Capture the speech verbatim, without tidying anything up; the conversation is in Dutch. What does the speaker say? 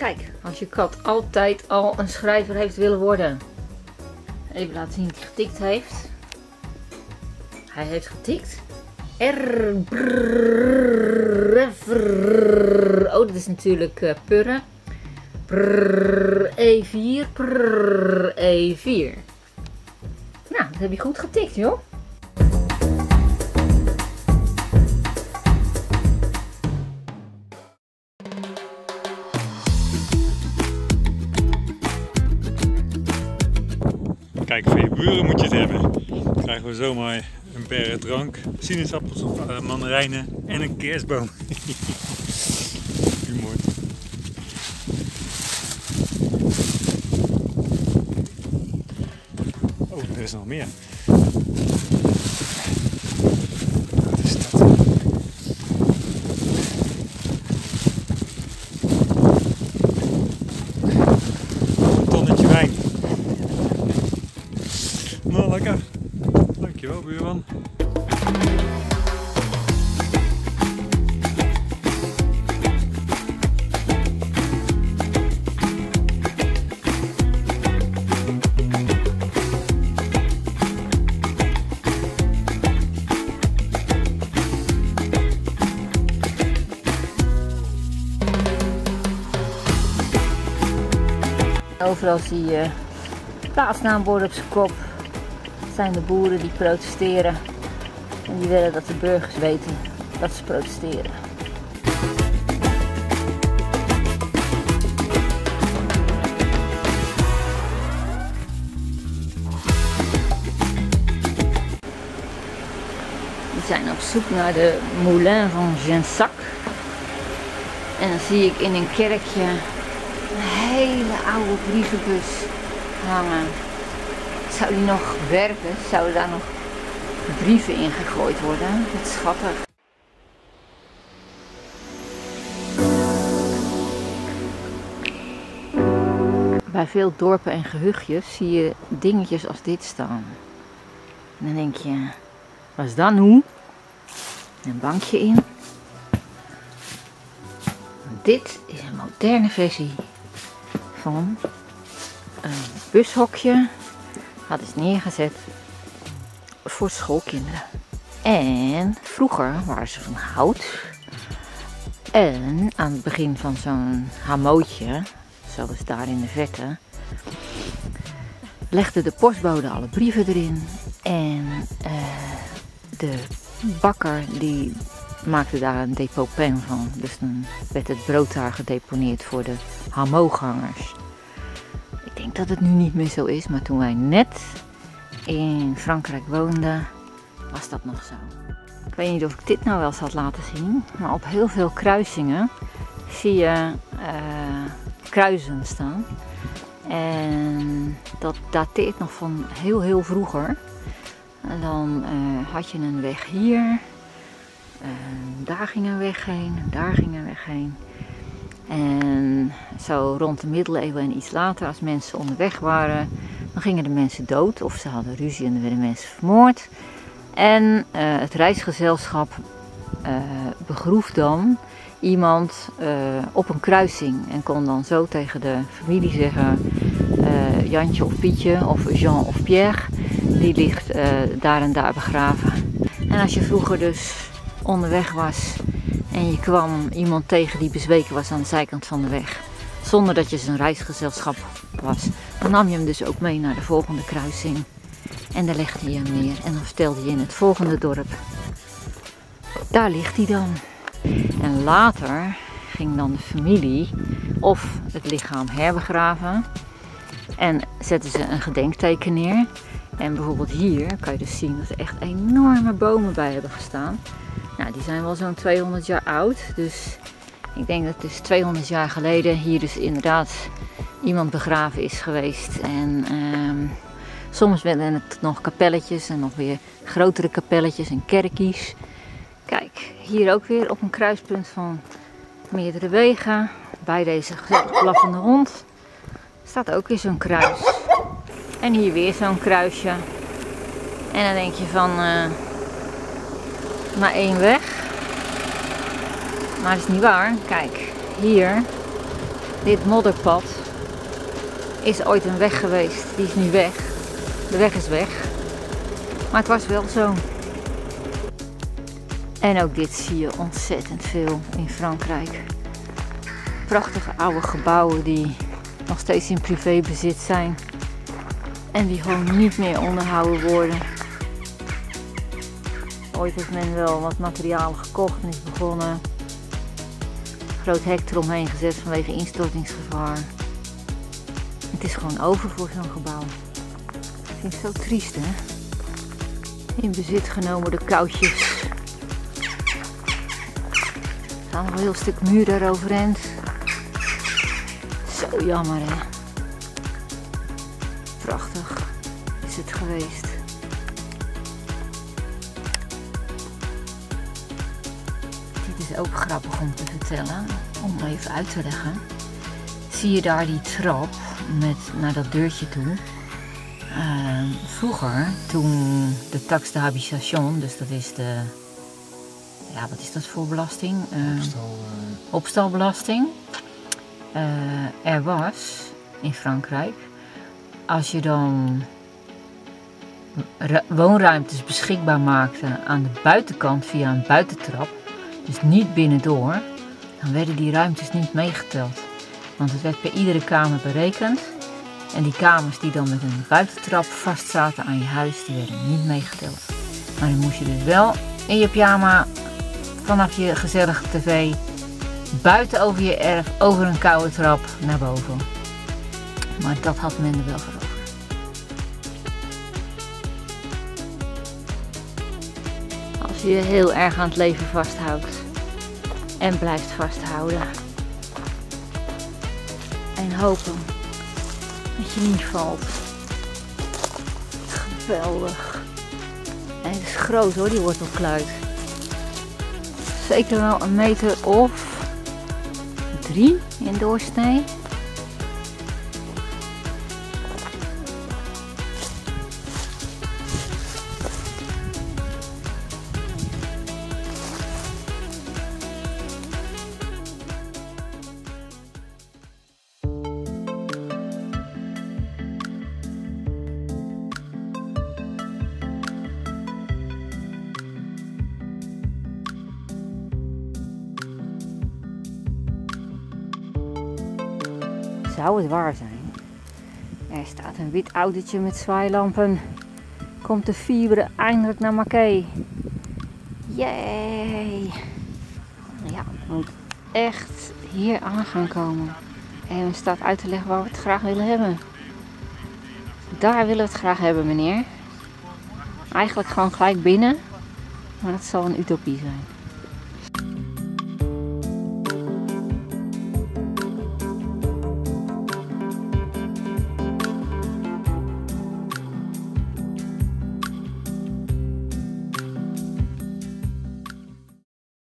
Kijk, als je kat altijd al een schrijver heeft willen worden. Even laten zien dat hij getikt heeft. Hij heeft getikt. R. Brrr, brrr. Oh, dat is natuurlijk uh, purren. Brrr, E vier. Brrr, E vier. Nou, dat heb je goed getikt, joh. Kijk, voor je buren moet je het hebben. Dan krijgen we zomaar een berg drank, sinaasappels of uh, mandarijnen en een kerstboom. Humor. Oh, er is nog meer. Wat is dat? Een tonnetje wijn. Nou, lekker. Dankjewel, buurman. Overal zie je plaatsnaamborden op zijn kop. Het zijn de boeren die protesteren. En die willen dat de burgers weten dat ze protesteren. We zijn op zoek naar de Moulin van Gensac. En dan zie ik in een kerkje een hele oude brievenbus hangen. Zou die nog werken? Zouden daar nog brieven in gegooid worden? Wat schattig. Bij veel dorpen en gehuchtjes zie je dingetjes als dit staan. En dan denk je, wat is dat nu? Een bankje in. Dit is een moderne versie van een bushokje. Dat is neergezet voor schoolkinderen. En vroeger waren ze van hout. En aan het begin van zo'n hamootje, zoals daar in de verte, legde de postbode alle brieven erin. En uh, de bakker die maakte daar een depotpen van. Dus dan werd het brood daar gedeponeerd voor de hamoogangers. Ik denk dat het nu niet meer zo is, maar toen wij net in Frankrijk woonden, was dat nog zo. Ik weet niet of ik dit nou wel eens had laten zien, maar op heel veel kruisingen zie je uh, kruisen staan. En dat dateert nog van heel heel vroeger. En dan uh, had je een weg hier, uh, daar ging een weg heen, daar ging een weg heen. En zo rond de middeleeuwen en iets later, als mensen onderweg waren, dan gingen de mensen dood of ze hadden ruzie en dan werden mensen vermoord. En uh, het reisgezelschap uh, begroef dan iemand uh, op een kruising en kon dan zo tegen de familie zeggen, uh, Jantje of Pietje of Jean of Pierre, die ligt uh, daar en daar begraven. En als je vroeger dus onderweg was en je kwam iemand tegen die bezweken was aan de zijkant van de weg, zonder dat je zijn reisgezelschap was, dan nam je hem dus ook mee naar de volgende kruising. En daar legde je hem neer en dan vertelde je in het volgende dorp, daar ligt hij dan. En later ging dan de familie of het lichaam herbegraven en zetten ze een gedenkteken neer. En bijvoorbeeld hier kan je dus zien dat er echt enorme bomen bij hebben gestaan. Nou, die zijn wel zo'n tweehonderd jaar oud, dus ik denk dat dus tweehonderd jaar geleden hier dus inderdaad iemand begraven is geweest. En um, soms werden het nog kapelletjes en nog weer grotere kapelletjes en kerkjes. Kijk, hier ook weer op een kruispunt van meerdere wegen, bij deze blaffende hond, staat ook weer zo'n kruis. En hier weer zo'n kruisje. En dan denk je van, uh, maar één weg. Maar dat is niet waar. Kijk, hier Dit modderpad is ooit een weg geweest. Die is nu weg. De weg is weg. Maar het was wel zo. En ook dit zie je ontzettend veel in Frankrijk. Prachtige oude gebouwen die nog steeds in privébezit zijn. En die gewoon niet meer onderhouden worden. Ooit heeft men wel wat materiaal gekocht en is begonnen. Een groot hek eromheen gezet vanwege instortingsgevaar. Het is gewoon over voor zo'n gebouw. Ik vind het zo triest, hè? In bezit genomen de koudjes. Er staat nog een heel stuk muur daar overeind. Zo jammer, hè? Prachtig is het geweest. Dit is ook grappig om te vertellen, om even uit te leggen. Zie je daar die trap met naar dat deurtje toe? Uh, vroeger, toen de taxe de habitation, dus dat is de, ja, wat is dat voor belasting? Uh, Opstal, uh... Opstalbelasting. Uh, er was in Frankrijk, als je dan woonruimtes beschikbaar maakte aan de buitenkant via een buitentrap, dus niet binnendoor, dan werden die ruimtes niet meegeteld. Want het werd per iedere kamer berekend. En die kamers die dan met een buitentrap vastzaten aan je huis, die werden niet meegeteld. Maar dan moest je dus wel in je pyjama vanaf je gezellige tv buiten over je erf, over een koude trap naar boven. Maar dat had men er wel voor over. Als je je heel erg aan het leven vasthoudt en blijft vasthouden en hopen dat je niet valt. Geweldig. En het is groot hoor, die wortelkluit. Zeker wel een meter of drie in doorsnee. Zou het waar zijn? Er staat een wit autootje met zwaailampen. Komt de fibre eindelijk naar Marquet. Yay! Ja, we moeten echt hier aan gaan komen. En er staat uit te leggen waar we het graag willen hebben. Daar willen we het graag hebben, meneer. Eigenlijk gewoon gelijk binnen. Maar dat zal een utopie zijn.